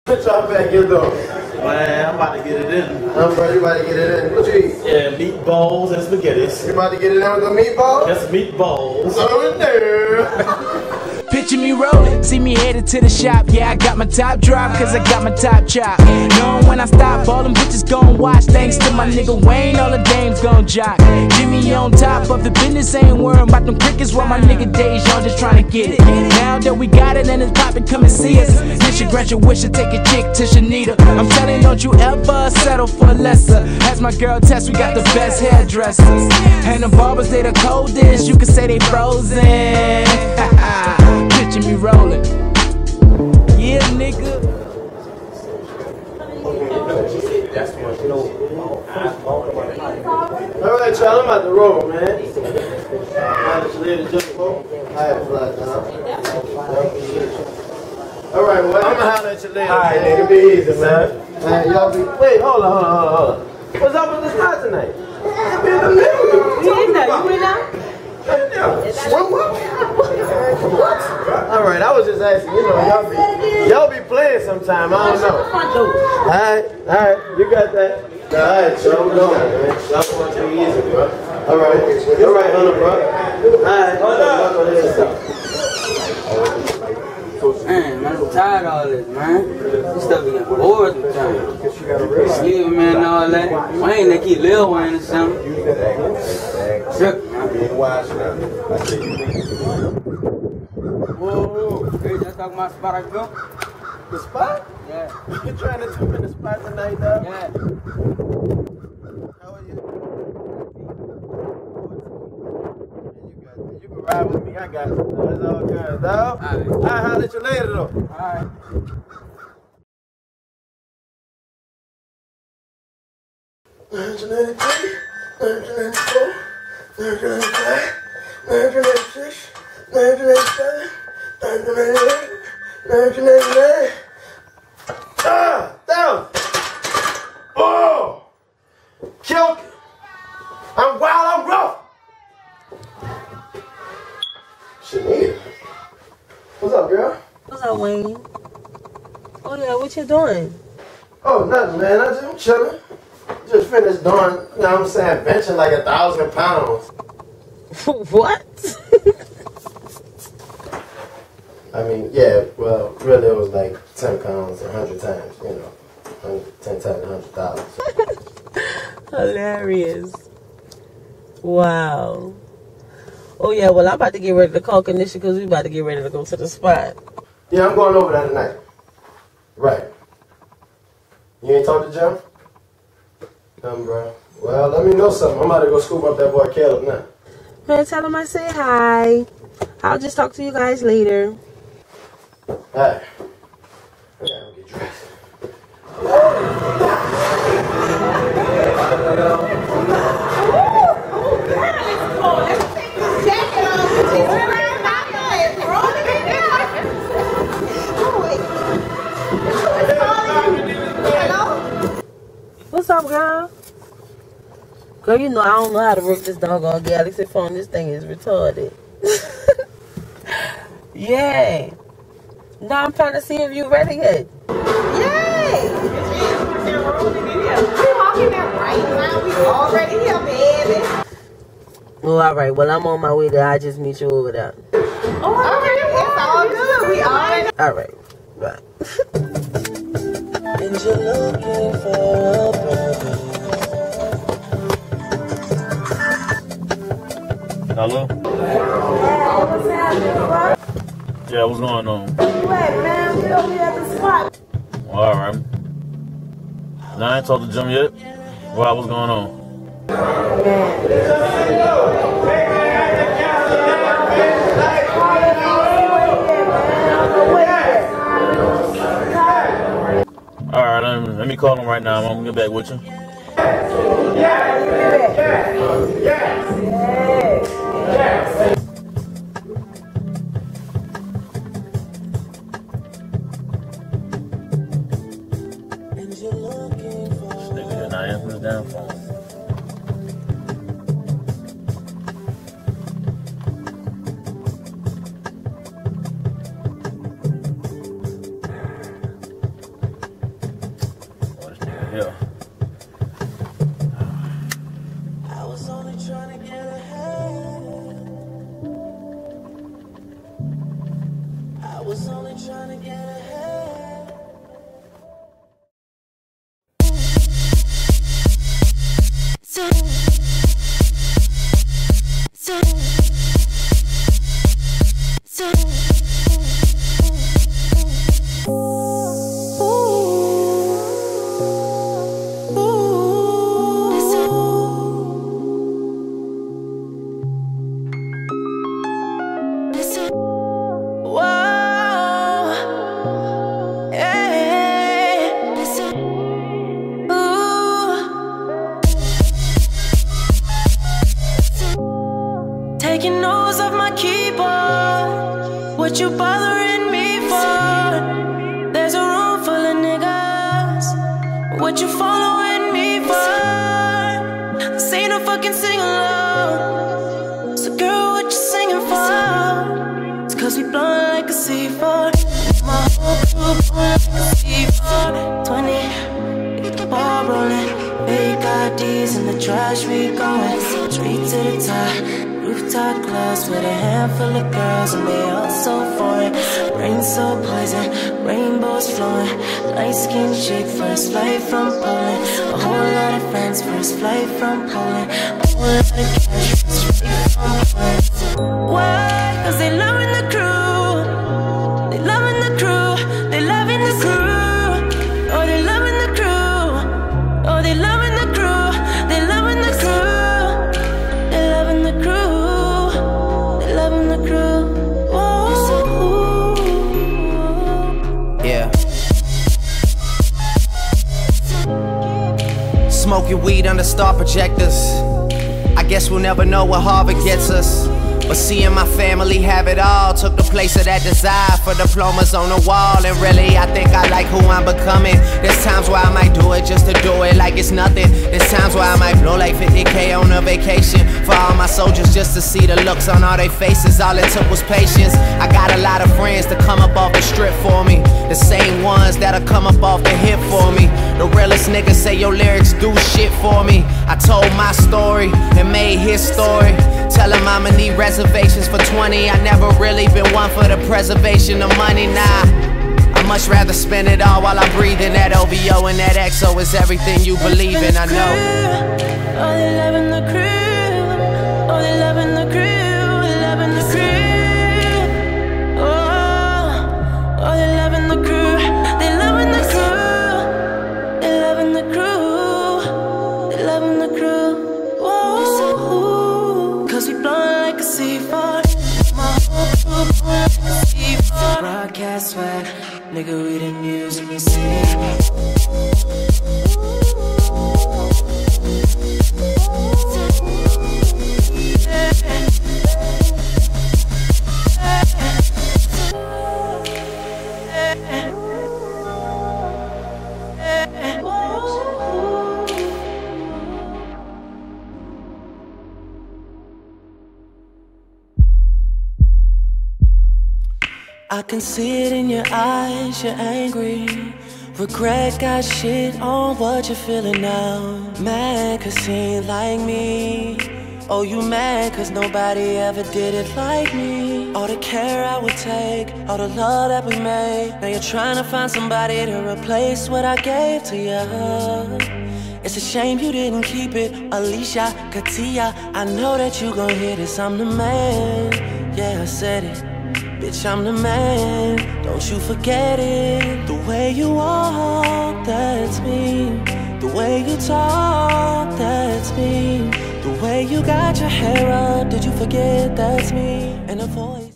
Y'all better get it though. Man, I'm about to get it in. Bro, you about to get it in. What you eat? Yeah, meatballs and spaghettis. You about to get it in with the meatballs? That's meatballs. Oh, no. Picture me rolling, see me headed to the shop. Yeah, I got my top drop, cause I got my top chop. Knowing when I stop, all them bitches gon' watch. Thanks to my nigga Wayne, all the dames gon' jock. Jimmy on top of the business, ain't worrying about them crickets. While my nigga Dejan just tryna get it. Now that we got it and it's poppin', come and see us. This your grant your wish to take a chick to Shanita. I'm telling, don't you ever settle for lesser. As my girl Tess, we got the best hairdressers. And the barbers, they the coldest, you can say they frozen. Picture me rolling. Yeah, nigga. Alright, y'all, I'm about to roll, man. Alright, well, I'm gonna holler at you later. Alright, nigga, be easy, man. Man, y'all be. Wait, hold on. What's up with the spot tonight? It be in the middle. You in there? You in there? What? Alright, I was just asking, you know, y'all be playing sometime, I don't know. Alright, you got that. Alright, so I'm going, man. Y'all want to be easy, bro. Alright, Hunter, bro. Alright, man, I'm tired of all this, man. This stuff be getting bored sometimes. Yeah, man, and all that. Wayne, they keep Lil Wayne or something. Tripping, man. Whoa, hey, just talking about spot I go. the spot? Yeah. You trying to jump in the spot tonight, dog? Yeah. How are you? You can ride with me. I got you. That's all good, dog. I'll holler at you later, though. All right. 1993, 1994, 1995, 1996, 1997, 1998, 1999. Down! Oh! Killed it! I'm wild, I'm rough! Shanita. What's up, girl? What's up, Wayne? Oh, yeah, what you doing? Oh, nothing, man. I'm chilling. Just finished doing, you know what I'm saying, benching like 1,000 pounds. What? I mean, yeah, well, really it was like 10 pounds 100 times, you know. 10 times 100,000. Hilarious. Wow. Oh, yeah, well, I'm about to get ready to call Kanisha because we about to get ready to go to the spot. Yeah, I'm going over there tonight. Right. You ain't talked to Jim? Bro. Well, let me know something. I'm about to go scoop up that boy Caleb now. Man, tell him I say hi. I'll just talk to you guys later. Alright. I gotta get dressed. What's up, girl? Girl, you know I don't know how to work this doggone Galaxy phone. This thing is retarded. Yeah. Now I'm trying to see if you ready yet. Yay! We walking there right now. We already here, baby. Oh, all right. Well, I'm on my way there. I just meet you over there. Oh, okay. It's all good. We already. All right. Bye. And you're looking for a brother. Hello? What's happening, bro? Yeah, what's going on? Where you at, man? We over here at the spot. Alright. Now I ain't talked to Jim yet. Why, what's going on? Alright, let me call him right now. I'm gonna get back with you. Nigga, I am his downfall. Yeah. I was only trying to get ahead. I was only trying to get ahead. So taking notes of my keyboard. What you bothering me for? There's a room full of niggas. What you following me for? This ain't no fucking sing-along. So girl, what you singing for? It's cause we blowin' like a C4. My whole crew blowin' like a C4. 20, get the ball rollin'. Big IDs in the trash, we goin' straight to the top. Rooftop clubs with a handful of girls and they all so foreign. Rain so poison, rainbows flowing. Light-skinned chick, first flight from Poland. A whole lot of friends, first flight from Poland. A whole lot of cash, straight from Poland. Why? Cause they loving the crew. They loving the crew. They loving the crew. Oh, they loving the crew. Oh, they loving the crew. They loving the crew. They loving the crew. Yeah. Smoking weed under star projectors. I guess we'll never know what Harvard gets us. But seeing my family have it all took the place of that desire for diplomas on the wall. And really, I think I like who I'm becoming. There's times where I might do it just to do it like it's nothing. There's times where I might blow like 50K on a vacation for all my soldiers just to see the looks on all their faces. All it took was patience. I got a lot of friends to come up off the strip for me. The same ones that'll come up off the hip for me. The realest niggas say your lyrics do shit for me. I told my story and made his story. Tell him I'ma need reservations for 20. I never really been one for the preservation of money, nah. I much rather spend it all while I'm breathing. That OVO and that XO is everything you believe in, I know. Oh, they loving the crew. Oh, they loving the crew. They loving the crew. Oh, oh, they loving the crew. They loving the crew. They loving the crew. They loving the crew. Whoa, cause we blowin' like a C4. My whole crew blowin' like a C4. Broadcast swag, nigga, we the news and you see me. I can see it in your eyes, you're angry. Regret got shit on what you're feeling now. Mad cause he ain't like me. Oh, you mad cause nobody ever did it like me. All the care I would take, all the love that we made. Now you're trying to find somebody to replace what I gave to you. It's a shame you didn't keep it. Alicia, Katia, I know that you gon' hear this. I'm the man, yeah, I said it. Bitch, I'm the man, don't you forget it. The way you walk, that's me. The way you talk, that's me. The way you got your hair up, did you forget that's me? And a voice